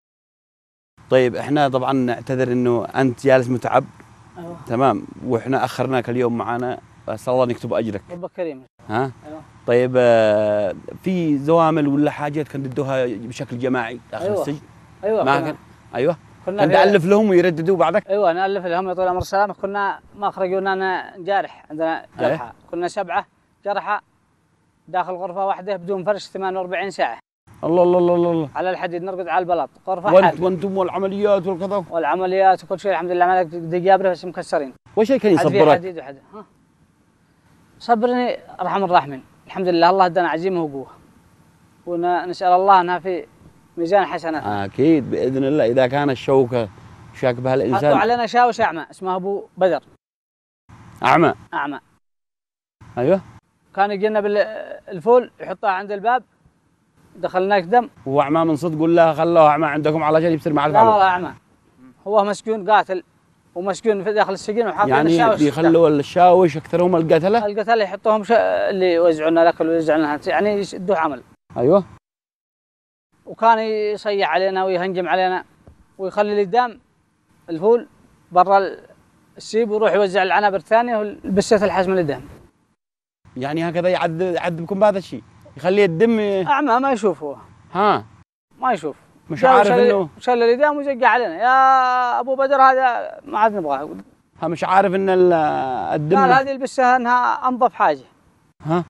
Speaker 2: طيب احنا طبعا نعتذر انه انت جالس متعب.
Speaker 3: أيوة.
Speaker 2: تمام، واحنا اخرناك اليوم معنا، بس الله نكتب اجرك.
Speaker 3: ربك كريم.
Speaker 2: ها؟
Speaker 3: أيوة.
Speaker 2: طيب آه في زوامل ولا حاجات كنت تدوها بشكل جماعي داخل
Speaker 3: أيوة.
Speaker 2: السجن؟
Speaker 3: ايوه
Speaker 2: ما كان. ايوه.
Speaker 3: كنا
Speaker 2: كنت تألف لهم ويرددوا بعدك؟
Speaker 3: ايوه نألف لهم يا طويل العمر السلامة. كنا ما خرجونا انا جارح، عندنا جرحى. كنا سبعة جرحى داخل غرفة واحدة بدون فرش ثمانية وأربعين ساعة.
Speaker 2: الله الله الله الله.
Speaker 3: على الحديد نرقد على البلاط، غرفة
Speaker 2: وانت
Speaker 3: حاد.
Speaker 2: وانتم والعمليات والكذا؟
Speaker 3: والعمليات وكل شيء الحمد لله، مالك دقابره بس مكسرين.
Speaker 2: وش كان يصبرك؟
Speaker 3: حديد وحده. ها صبرني ارحم الراحمين، الحمد لله الله ادانا عزيمه وقوه، ونسال الله انها في ميزان حسناتنا.
Speaker 2: اكيد باذن الله. اذا كان الشوكه شاك بها الانسان.
Speaker 3: حطوا علينا شاوش اعمى اسمه ابو بدر.
Speaker 2: اعمى.
Speaker 3: اعمى.
Speaker 2: ايوه.
Speaker 3: كان يجينا بالفول يحطها عند الباب، دخلناك دم.
Speaker 2: هو اعمى من صدق ولا خلوه اعمى عندكم علشان يبصر مع الفعل؟
Speaker 3: لا والله اعمى، هو مسجون قاتل ومسجون في داخل السجن وحاطين
Speaker 2: يعني
Speaker 3: الشاوش.
Speaker 2: يعني بيخلوا الشاوش اكثرهم القتله؟
Speaker 3: القتله يحطوهم ش... اللي يوزعون الاكل ويوزعون لنا، يعني يشدوا عمل.
Speaker 2: ايوه.
Speaker 3: وكان يصيح علينا ويهنجم علينا ويخلي الدم الفول برا السيب ويروح يوزع العنابر الثانيه والبسات الحزم للدم.
Speaker 2: يعني هكذا يعذب يعذبكم بهذا الشيء، يخلي الدم
Speaker 3: اعمى ما يشوف هو.
Speaker 2: ها
Speaker 3: ما يشوف،
Speaker 2: مش عارف انه
Speaker 3: شل الدم وزق علينا يا ابو بدر هذا ما عاد نبغاه.
Speaker 2: ها مش عارف ان الدم
Speaker 3: قال هذه البسه انها انظف حاجه.
Speaker 2: ها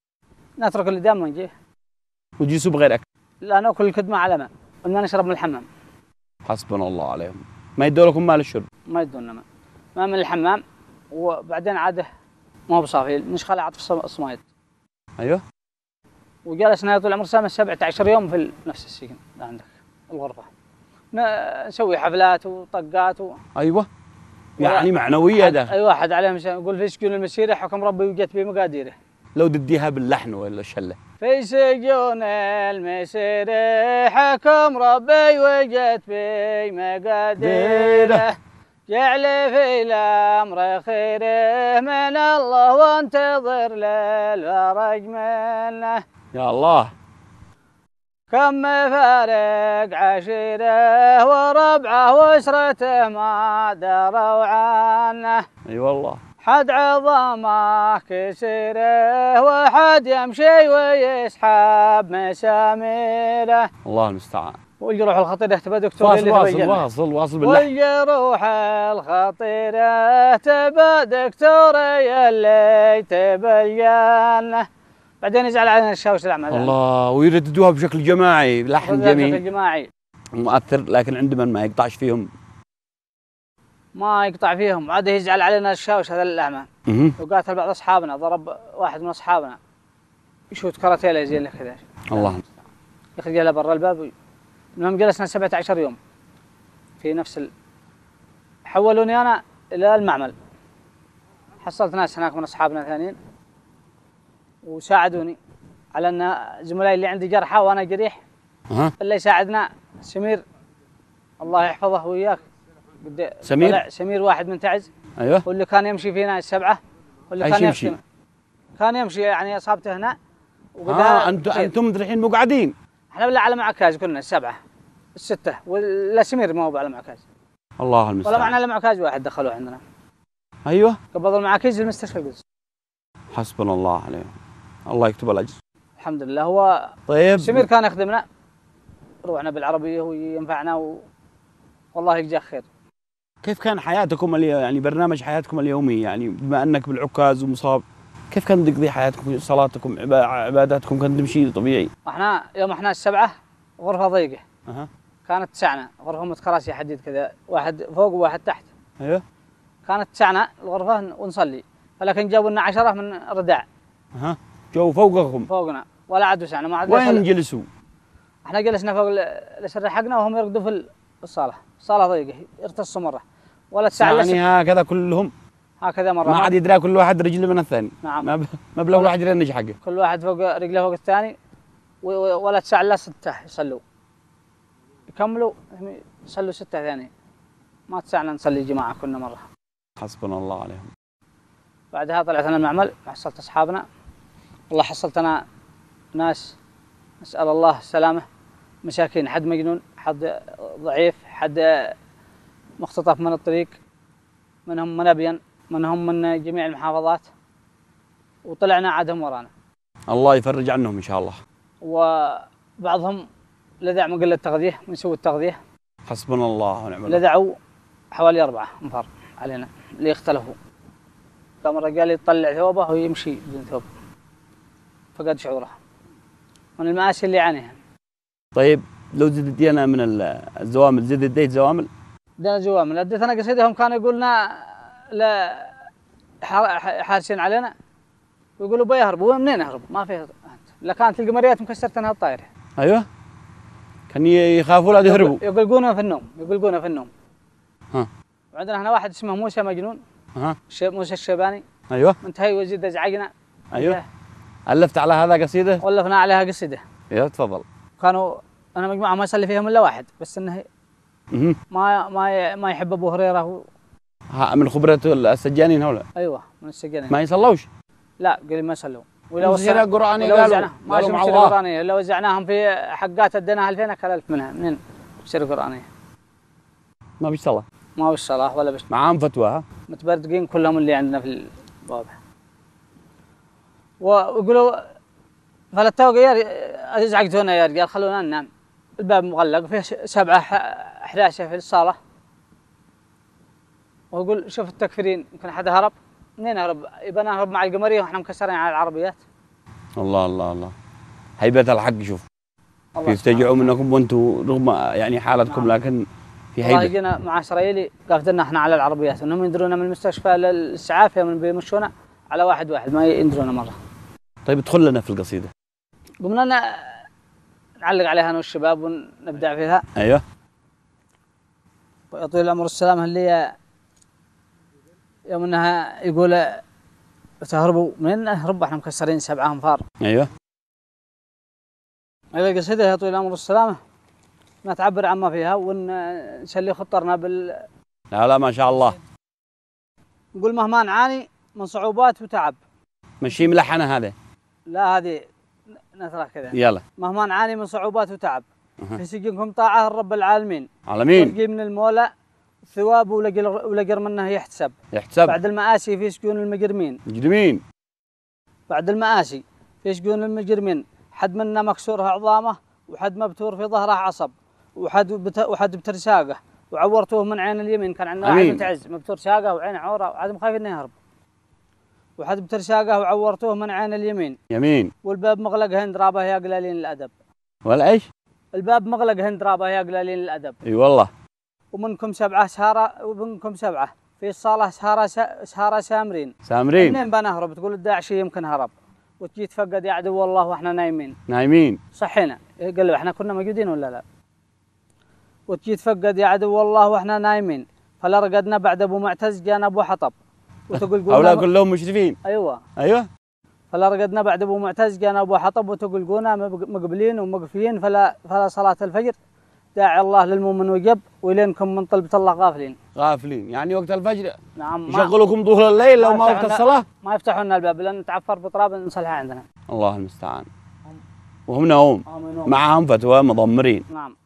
Speaker 3: نترك اللي دام ونجيه.
Speaker 2: وتجلسوا بغير اكل؟
Speaker 3: لا ناكل الكدمه على ماء، وما نشرب من الحمام.
Speaker 2: حسبنا الله عليهم. ما يدوا لكم مال الشرب؟
Speaker 3: ما يدونا ماء، ما من الحمام. وبعدين عاده ما هو بصافي، نشخل عطف الصمايد.
Speaker 2: ايوه.
Speaker 3: وجلسنا طول العمر سنه سبعة عشر يوم في نفس السجن عندك الغرفه. نسوي حفلات وطقات و...
Speaker 2: ايوه. يعني معنويه ده.
Speaker 3: اي واحد عليه يقول في سجون المسيره حكم ربي وجت بمقاديره.
Speaker 2: لو تديها باللحن ولا الشله؟
Speaker 3: في سجون المسيره حكم ربي وجت بمقاديره، جعل في الامر خيره من الله وانتظر للفرج منه.
Speaker 2: يا الله.
Speaker 3: كم فارق عشيره وربعه واسرته ما دروا عنه.
Speaker 2: اي والله.
Speaker 3: حد عظامه كسيره وحد يمشي ويسحب مساميره.
Speaker 2: الله المستعان.
Speaker 3: والجروح الخطيره تبى دكتور
Speaker 2: واصل واصل واصل واصل بالله.
Speaker 3: والجروح الخطيره تبى دكتور اللي تبى الجنه. بعدين يزعل علينا الشاوش الاعمال.
Speaker 2: الله. ويرددوها بشكل جماعي لحن جميل.
Speaker 3: بشكل جماعي
Speaker 2: مؤثر، لكن عندما ما يقطعش فيهم.
Speaker 3: ما يقطع فيهم، عاد يزعل علينا الشاوش هذا الاعمى.
Speaker 2: اها.
Speaker 3: وقاتل بعض اصحابنا، ضرب واحد من اصحابنا يشوت كراتيله زي اللي كذا.
Speaker 2: الله.
Speaker 3: يخرج له برا الباب. المهم جلسنا سبعة عشر يوم في نفس ال... حولوني انا الى المعمل. حصلت ناس هناك من اصحابنا ثانيين وساعدوني على ان زملائي اللي عندي جرحى وانا جريح.
Speaker 2: اها.
Speaker 3: اللي يساعدنا سمير الله يحفظه وياك.
Speaker 2: سمير؟
Speaker 3: سمير واحد من تعز.
Speaker 2: ايوه.
Speaker 3: واللي كان يمشي فينا السبعه. واللي كان
Speaker 2: يمشي
Speaker 3: يمشي كان يمشي يعني اصابته هنا.
Speaker 2: اه انتم انتم الحين مو قاعدين؟
Speaker 3: احنا بالله على معكاز كلنا السبعه السته، ولا سمير ما هو على معكاز.
Speaker 2: الله المستعان.
Speaker 3: ولا معنا الا معكاز واحد دخلوه عندنا.
Speaker 2: ايوه.
Speaker 3: قبضوا المعاكيز للمستشفى القدس.
Speaker 2: حسبنا الله عليهم. الله يكتب الاجر.
Speaker 3: الحمد لله. هو
Speaker 2: طيب
Speaker 3: سمير كان يخدمنا، روحنا بالعربيه وينفعنا و... والله يجزاه خير.
Speaker 2: كيف كان حياتكم اليوم، يعني برنامج حياتكم اليومي، يعني بما انك بالعكاز ومصاب، كيف كان تقضي حياتكم؟ صلاتكم، عباداتكم كانت تمشي طبيعي؟
Speaker 3: احنا يوم احنا السبعه غرفه ضيقه.
Speaker 2: اها.
Speaker 3: كانت تسعنا غرفه متكراسي حديد كذا، واحد فوق وواحد تحت.
Speaker 2: ايوه.
Speaker 3: كانت تسعنا الغرفه ونصلي، ولكن جابوا لنا عشره من رداع.
Speaker 2: اها. جو فوقكم؟
Speaker 3: فوقنا ولا عاد وسعنا ما عاد.
Speaker 2: وين جلسوا؟
Speaker 3: احنا جلسنا فوق الاسره حقنا وهم يرقدوا في الصاله، الصاله ضيقه يرتصوا مره ولا تسع.
Speaker 2: يعني هكذا كلهم؟
Speaker 3: هكذا مره
Speaker 2: ما عاد يدري كل واحد رجل من الثاني.
Speaker 3: نعم.
Speaker 2: ما ما بلا واحد يدري النجح حقه.
Speaker 3: كل واحد فوق رجله فوق الثاني ولا تسع الا سته يصلوا. يكملوا يصلوا سته ثاني. ما تسعنا نصلي جماعه كنا مره.
Speaker 2: حسبنا الله عليهم.
Speaker 3: بعدها طلعت انا المعمل، حصلت اصحابنا. والله حصلت انا ناس نسال الله السلامه، مساكين، حد مجنون، حد ضعيف، حد مختطف من الطريق، منهم من ابين، منهم من جميع المحافظات، وطلعنا عادهم ورانا. الله
Speaker 2: يفرج عنهم ان شاء الله.
Speaker 3: وبعضهم لذع من قله التغذيه، من سوء التغذيه.
Speaker 2: حسبنا الله ونعم الوكيل.
Speaker 3: لذعوا حوالي اربعه انفار علينا اللي اختلفوا. قام الرجال يطلع ثوبه ويمشي بدون ثوب، فقد شعوره من المآسي اللي يعانيها.
Speaker 2: طيب لو زدت انا من الزوامل، زدت اديت زوامل؟
Speaker 3: ادينا زوامل، اديت انا قصيدهم كانوا يقولنا لا حارسين علينا ويقولوا بيهربوا. منين يهربوا؟ ما فيه. لا كانت القمريات مكسرتنا الطايره.
Speaker 2: ايوه. كان يخافوا لا يهربوا.
Speaker 3: يقلقونا في النوم، يقلقونا في النوم.
Speaker 2: ها.
Speaker 3: وعندنا هنا واحد اسمه موسى مجنون.
Speaker 2: ها.
Speaker 3: موسى الشيباني.
Speaker 2: ايوه.
Speaker 3: منتهي وزيد ازعجنا.
Speaker 2: ايوه. ألفت على هذا قصيده؟
Speaker 3: ولفنا عليها قصيده.
Speaker 2: ايوه تفضل.
Speaker 3: كانوا انا مجموعه ما يصلي فيهم الا واحد بس، انه
Speaker 2: اها
Speaker 3: ما ما ما يحب ابو هريره. و...
Speaker 2: ها من خبرة السجانين هؤلاء؟
Speaker 3: ايوه من السجانين.
Speaker 2: ما يصلوش؟
Speaker 3: لا قال ما يصلوا. ولا
Speaker 2: وزعنا قرآني قالوا
Speaker 3: ما شفنا قرآنية. لو وزعناهم في حقات اديناها ألفين أكل ألف منها. منين بشري قرآنية؟
Speaker 2: ما بيش صلاة.
Speaker 3: ما بيش صلاة ولا بيش.
Speaker 2: معاهم فتوى. ها
Speaker 3: متبردقين كلهم اللي عندنا في الباب. ويقولوا فلتوا غير ازعجتونا يا رجال خلونا ننام. الباب مغلق فيه سبعة أحداشة في الصالة. ويقول شوف التكفيرين يمكن حد هرب. منين هرب؟ يبقى نهرب مع القمرية واحنا مكسرين على العربيات.
Speaker 2: الله الله الله. هيبة الحق شوف.
Speaker 3: الله
Speaker 2: يفتجعوا منكم وانتم رغم يعني حالتكم،
Speaker 3: نعم.
Speaker 2: لكن في
Speaker 3: والله
Speaker 2: هيبة.
Speaker 3: جينا مع اسرائيلي قافلنا احنا على العربيات، انهم يندرونا من المستشفى للاسعاف يوم بيمشونا على واحد واحد ما يندرونا مره.
Speaker 2: طيب ادخل لنا في القصيدة.
Speaker 3: قمنا ن- نعلق عليها انا والشباب ونبدع فيها.
Speaker 2: ايوه.
Speaker 3: ويطول العمر والسلامه اللي يوم انها يقول تهربوا منين نهرب احنا مكسرين سبعة انفار.
Speaker 2: ايوه.
Speaker 3: هذه القصيدة يا طويل العمر والسلامة ما تعبر عما فيها ونسلي خطرنا بال
Speaker 2: لا لا ما شاء الله.
Speaker 3: نقول مهما نعاني من صعوبات وتعب.
Speaker 2: مشي ملحنة هذا.
Speaker 3: لا هذه نثرة كذا.
Speaker 2: يلا.
Speaker 3: مهما نعاني من صعوبات وتعب
Speaker 2: أه.
Speaker 3: في سجنكم طاعة الرب العالمين.
Speaker 2: عالمين.
Speaker 3: تلقي من المولى ثواب ولقر ولقر منه يحتسب.
Speaker 2: يحتسب.
Speaker 3: بعد المآسي في سجون المجرمين.
Speaker 2: مجرمين.
Speaker 3: بعد المآسي في سجون المجرمين حد منا مكسورها عظامه وحد مبتور في ظهره عصب وحد بت... وحد بترساقه وعورتوه من عين اليمين. كان عندنا واحد متعز مبتور ساقه وعينه عوره وعاد خايف انه يهرب. وحد بترساقه وعورتوه من عين اليمين.
Speaker 2: يمين.
Speaker 3: والباب مغلق هند رابه يا قلالين الادب.
Speaker 2: ولا ايش؟
Speaker 3: الباب مغلق هند رابه يا قلالين الادب.
Speaker 2: اي والله.
Speaker 3: ومنكم سبعه سهاره ومنكم سبعه في الصاله سهاره س... سهاره سامرين.
Speaker 2: سامرين.
Speaker 3: منين بنهرب؟ تقول الداعشي يمكن هرب وتجي تفقد يا عدو الله واحنا نايمين.
Speaker 2: نايمين.
Speaker 3: صحينا قال له احنا كنا موجودين ولا لا؟ وتجي تفقد يا عدو الله واحنا نايمين فلا رقدنا بعد ابو معتز جانا ابو حطب وتقول قولنا
Speaker 2: هؤلاء كلهم مشرفين.
Speaker 3: ايوه
Speaker 2: ايوه.
Speaker 3: فلا رقدنا بعد ابو معتز جانا ابو حطب وتقول قونا مقبلين ومقفيين فلا فلا صلاه الفجر داعي الله للمؤمن وجب ولينكم من طلبة الله غافلين.
Speaker 2: غافلين يعني وقت الفجر.
Speaker 3: نعم.
Speaker 2: يشغلوكم طول الليل لو ما وقت الصلاة.
Speaker 3: ما يفتحوا لنا الباب لان نتعفر بتراب نصلحها عندنا.
Speaker 2: الله المستعان. وهم نوم.
Speaker 3: آمين.
Speaker 2: معهم فتوى مضمرين.
Speaker 3: نعم.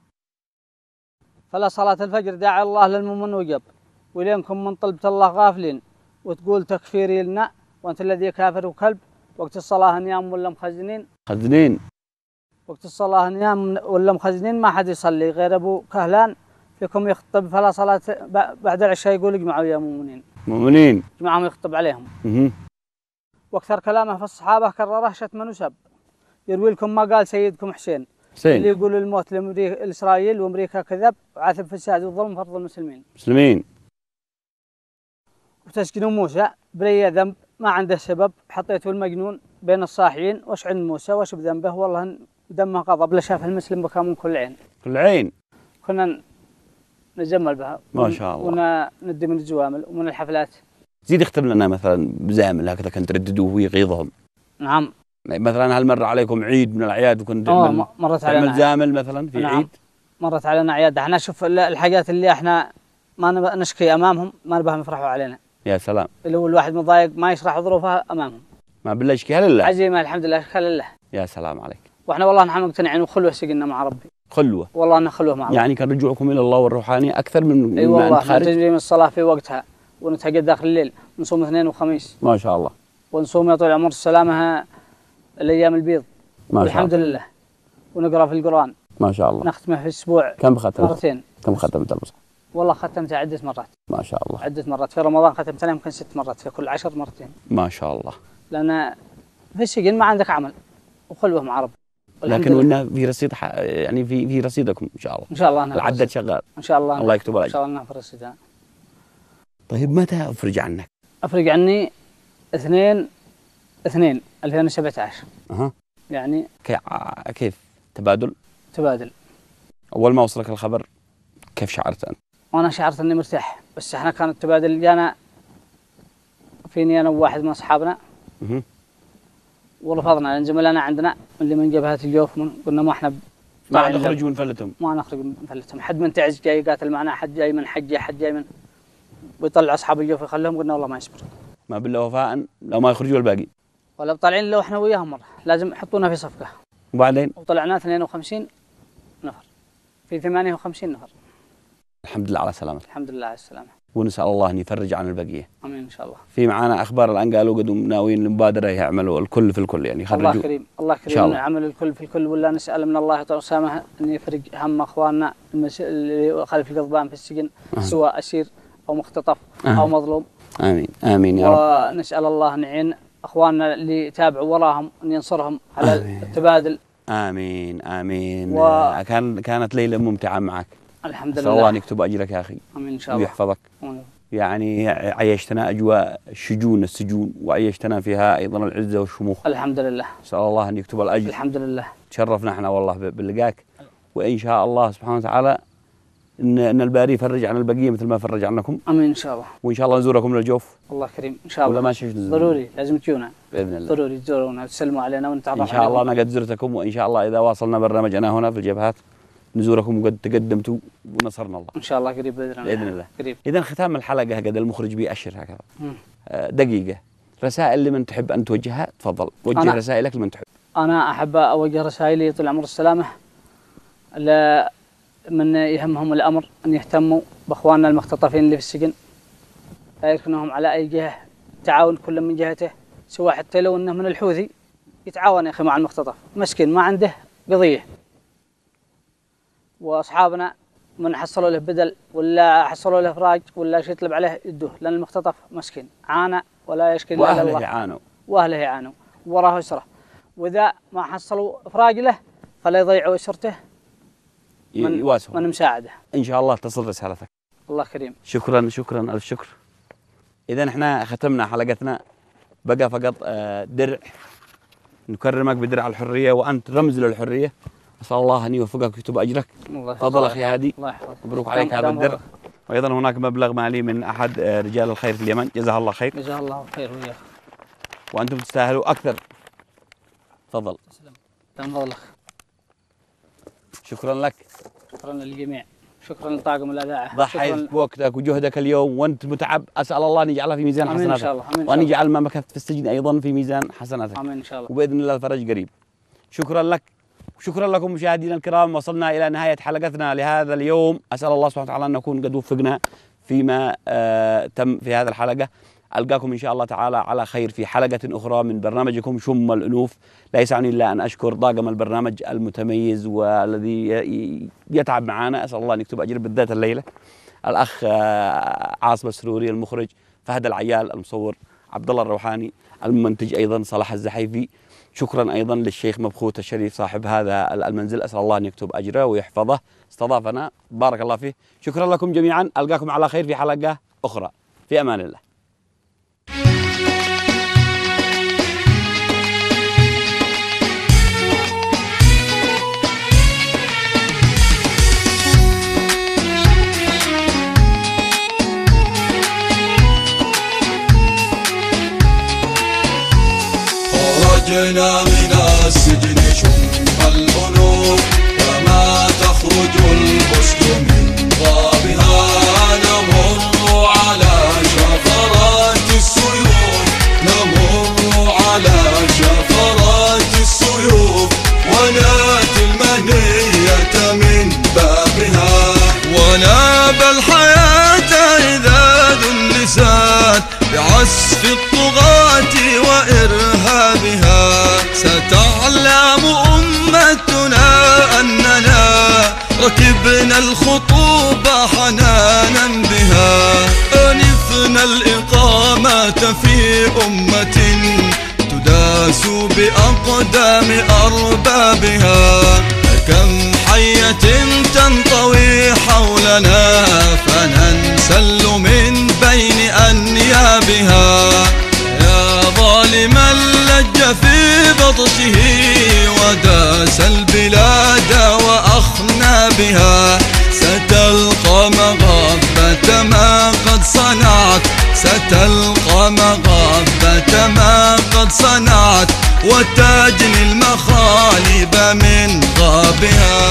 Speaker 3: فلا صلاة الفجر داعي الله للمؤمن وجب ولينكم من طلبة الله غافلين وتقول تكفيري لنا وانت الذي كافر وكلب وقت الصلاة نيام ولا مخزنين.
Speaker 2: خزنين.
Speaker 3: وقت الصلاة نيام ولا مخزنين ما حد يصلي غير ابو كهلان فيكم يخطب فلا صلاة بعد العشاء يقول اجمعوا يا مؤمنين.
Speaker 2: مؤمنين.
Speaker 3: اجمعهم يخطب عليهم.
Speaker 2: اها.
Speaker 3: واكثر كلامه في الصحابة كرره شتم وسب يروي لكم ما قال سيدكم حسين.
Speaker 2: حسين.
Speaker 3: اللي يقول الموت لإسرائيل وامريكا كذب وعاثب فساد والظلم فرض المسلمين.
Speaker 2: مسلمين.
Speaker 3: وتسجنوا موسى بري ذنب ما عنده سبب حطيته المجنون بين الصاحيين وش عند موسى وش بذنبه والله دمه غضب لا شاف المسلم بكى من كل عين.
Speaker 2: كل عين.
Speaker 3: كنا نجمل بها.
Speaker 2: ما شاء الله.
Speaker 3: وندي من الجوامل ومن الحفلات.
Speaker 2: زيد اختم لنا مثلا بزامل هكذا كنت ترددوه ويغيظهم.
Speaker 3: نعم.
Speaker 2: مثلا هل مر عليكم عيد من الاعياد وكنت
Speaker 3: اه مرت علينا
Speaker 2: تعمل زامل مثلا في
Speaker 3: نعم.
Speaker 2: عيد؟
Speaker 3: مرت علينا اعياد احنا شوف الحاجات اللي احنا ما نبغى نشكي امامهم ما نبغاهم يفرحوا علينا.
Speaker 2: يا سلام.
Speaker 3: اللي هو الواحد مضايق ما يشرح ظروفها امامهم.
Speaker 2: ما بالله يشكيها لله.
Speaker 3: عزيمه الحمد لله اشكال لله.
Speaker 2: يا سلام عليك.
Speaker 3: واحنا والله نحن مقتنعين وخلوه سجلنا مع ربي.
Speaker 2: خلوه.
Speaker 3: والله انه خلوه مع ربي.
Speaker 2: يعني كان رجوعكم الى الله والروحانيه اكثر من
Speaker 3: اي
Speaker 2: ما انت
Speaker 3: والله نجري من الصلاه في وقتها ونتهجد داخل الليل نصوم اثنين وخميس.
Speaker 2: ما شاء الله.
Speaker 3: ونصوم يا طويل العمر السلامه الايام البيض.
Speaker 2: ما شاء الله.
Speaker 3: الحمد لله. ونقرا في القران.
Speaker 2: ما شاء الله.
Speaker 3: نختمه في الاسبوع.
Speaker 2: كم ختمت؟
Speaker 3: مرتين.
Speaker 2: كم ختمت المصحف؟
Speaker 3: والله ختمته عده مرات.
Speaker 2: ما شاء الله.
Speaker 3: عده مرات في رمضان ختمت له يمكن ست مرات في كل عشر مرتين.
Speaker 2: ما شاء الله.
Speaker 3: لان في السجن ما عندك عمل وخلوه مع ربي.
Speaker 2: لكن وإنه في رصيد يعني في في رصيدكم ان شاء الله.
Speaker 3: ان شاء الله
Speaker 2: العدد شغال.
Speaker 3: ان شاء الله.
Speaker 2: الله يكتب عليك.
Speaker 3: ان شاء الله نفر الرصيد.
Speaker 2: طيب متى افرج عنك؟
Speaker 3: افرج عني اثنين اثنين ألفين وسبعة عشر.
Speaker 2: اها.
Speaker 3: يعني
Speaker 2: كيف تبادل؟
Speaker 3: تبادل.
Speaker 2: اول ما وصلك الخبر كيف شعرت انت؟
Speaker 3: وانا شعرت اني مرتاح بس احنا كان التبادل جانا فيني انا وواحد من اصحابنا.
Speaker 2: اها.
Speaker 3: ورفضنا لان زملائنا عندنا اللي من جبهه الجوف من قلنا ما احنا
Speaker 2: ما نخرج ونفلتهم.
Speaker 3: ما نخرج ونفلتهم حد من تعز جاي يقاتل معنا حد جاي من حجه حد جاي من ويطلع اصحاب الجوف يخليهم قلنا والله ما يصبر.
Speaker 2: ما بالله وفاء لو ما يخرجوا الباقي.
Speaker 3: ولا طالعين لو احنا وياهم مره لازم يحطونا في صفقه.
Speaker 2: وبعدين؟
Speaker 3: وطلعنا اثنين وخمسين نفر في ثمانية وخمسين نفر.
Speaker 2: الحمد لله على سلامتك.
Speaker 3: الحمد لله على السلامه.
Speaker 2: ونسال الله ان يفرج عن البقيه.
Speaker 3: امين ان شاء الله.
Speaker 2: في معانا اخبار الان قالوا قد ناويين المبادره يعملوا الكل في الكل يعني يخرجوا.
Speaker 3: الله كريم الله كريم عمل الكل في الكل ولا نسال من الله تعالى سامح ان يفرج هم اخواننا المس... اللي خلف القضبان في السجن أه. سواء اسير او مختطف أه. او مظلوم.
Speaker 2: امين امين يا رب.
Speaker 3: ونسال الله نعين اخواننا اللي يتابعوا وراهم ان ينصرهم على
Speaker 2: آمين.
Speaker 3: التبادل.
Speaker 2: امين امين.
Speaker 3: و...
Speaker 2: كان كانت ليله ممتعه معك.
Speaker 3: الحمد لله.
Speaker 2: نسال الله ان يكتب اجرك يا اخي.
Speaker 3: امين ان شاء الله.
Speaker 2: ويحفظك.
Speaker 3: أمين.
Speaker 2: يعني عيشتنا اجواء الشجون السجون وعيشتنا فيها ايضا العزه والشموخ.
Speaker 3: الحمد لله.
Speaker 2: نسال الله ان يكتب الاجر.
Speaker 3: الحمد لله.
Speaker 2: تشرفنا احنا والله بلقاك، وان شاء الله سبحانه وتعالى ان ان الباري يفرج عن البقيه مثل ما فرج عنكم.
Speaker 3: امين ان شاء الله.
Speaker 2: وان شاء الله نزوركم للجوف.
Speaker 3: الله كريم ان شاء الله.
Speaker 2: ولا ماشي
Speaker 3: ضروري لازم تجونا
Speaker 2: باذن الله.
Speaker 3: ضروري تزورونا وتسلموا علينا ونتعرف
Speaker 2: ان شاء الله. انا قد زرتكم، وان شاء الله اذا واصلنا برنامجنا هنا في الجبهات نزوركم وقد تقدمتوا ونصرنا الله
Speaker 3: ان شاء الله قريب باذن الله.
Speaker 2: باذن الله.
Speaker 3: قريب.
Speaker 2: اذا ختام الحلقه قد المخرج بيأشر هكذا دقيقه، رسائل لمن تحب ان توجهها تفضل، وجه
Speaker 3: أنا
Speaker 2: رسائلك لمن تحب.
Speaker 3: انا احب اوجه رسائلي طول العمر السلامه لمن يهمهم الامر ان يهتموا باخواننا المختطفين اللي في السجن، لا يركنهم على اي جهه، تعاون كل من جهته، سواء حتى لو انه من الحوثي يتعاون يا اخي مع المختطف، مسكين ما عنده قضيه. واصحابنا من حصلوا له بدل ولا حصلوا له افراج ولا شيء يطلب عليه يدوه، لان المختطف مسكين عانى ولا يشكي الا الله.
Speaker 2: واهله يعانوا.
Speaker 3: واهله يعانوا وراه اسره، واذا ما حصلوا افراج له فلا يضيعوا اسرته من
Speaker 2: يواسهم
Speaker 3: من مساعده.
Speaker 2: ان شاء الله تصل رسالتك.
Speaker 3: الله كريم.
Speaker 2: شكرا شكرا الف شكر. اذا احنا ختمنا حلقتنا، بقى فقط درع نكرمك بدرع الحريه، وانت رمز للحريه. اسال الله ان يوفقك ويكتب اجرك. تفضل اخي هادي.
Speaker 3: الله يحفظك.
Speaker 2: مبروك عليك هذا الدرع. وايضا هناك مبلغ مالي من احد رجال الخير في اليمن، جزاه الله خير.
Speaker 3: جزاه الله خير وياك.
Speaker 2: وانتم تستاهلوا اكثر. تفضل.
Speaker 3: تسلم. من فضلك.
Speaker 2: شكرا لك.
Speaker 3: شكرا للجميع. شكرا لطاقم الاذاعه.
Speaker 2: ضحيت بوقتك وجهدك اليوم وانت متعب، اسال الله ان يجعلها في ميزان حسناتك.
Speaker 3: امين ان شاء الله. امين
Speaker 2: وان يجعل ما مكثت في السجن ايضا في ميزان حسناتك.
Speaker 3: امين ان شاء الله.
Speaker 2: وباذن الله الفرج قريب. شكرا لك وشكرا لكم مشاهدينا الكرام. وصلنا الى نهايه حلقتنا لهذا اليوم. اسال الله سبحانه وتعالى ان نكون قد وفقنا فيما آه تم في هذه الحلقه. القاكم ان شاء الله تعالى على خير في حلقه اخرى من برنامجكم شم الانوف. لا يسعني الا ان اشكر طاقم البرنامج المتميز والذي يتعب معنا، اسال الله ان يكتب اجر بالذات الليله. الاخ آه عاصم السروري المخرج، فهد العيال المصور، عبد الله الروحاني المنتج، ايضا صلاح الزحيفي. شكرا ايضا للشيخ مبخوت الشريف صاحب هذا المنزل، اسال الله ان يكتب اجره ويحفظه، استضافنا بارك الله فيه. شكرا لكم جميعا، القاكم على خير في حلقه اخرى، في امان الله.
Speaker 1: خرجنا من السجن شم الأنوف، وما تخرج الأسد من ضابها. نمر على شفرات السيوف، نمر على شفرات السيوف، وناتي المنية من بابها. وناب الحياة إذا دنست بعسف الطغاة وإرهابها. ستعلم أمتنا أننا ركبنا الخطوب حنانا بها. أنفنا الإقامة في أمة تداس بأقدام أربابها. كم حية تنطوي حولنا فننسل من بين أنيابها. يا ظالما لج في بطشه وداس البلاد وأخنى بها. ستلقى مغبة ما قد صنعت، ستلقى مغبة ما قد صنعت، وتجني المخالب من غابها.